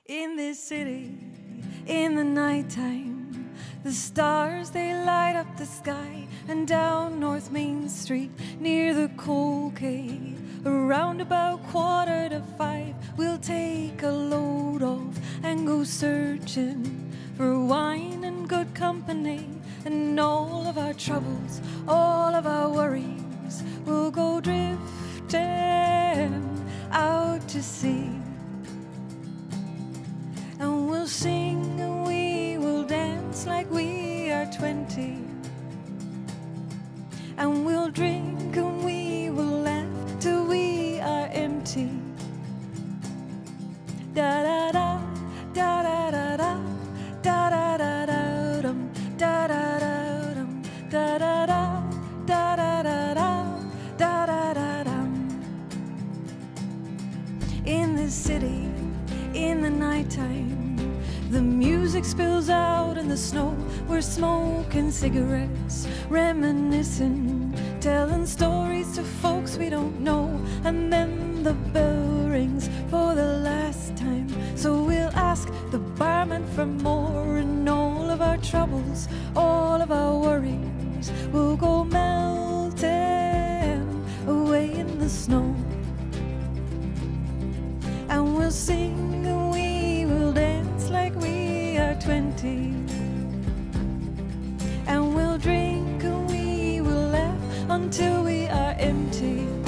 In this city, in the nighttime, the stars, they light up the sky. And down North Main Street, near the Coal Quay, around about 4:45, we'll take a load off and go searching for wine and good company. And all of our troubles, all of our worries, will go drifting out to sea. And we'll sing and we will dance like we are 20. And we'll drink and we will laugh till we are empty. Da da da, da da da da, da da da da dum, da da da dum, da da da, da da da da, da da da dum. In this city, in the nighttime, the music spills out in the snow. We're smoking cigarettes, reminiscing, telling stories to folks we don't know. And then the bell rings for the last time, so we'll ask the barman for more. And all of our troubles, all of our worries, will go melting away in the snow. And we'll sing and we will dance like we are 20. And we'll drink and we will laugh until we are empty.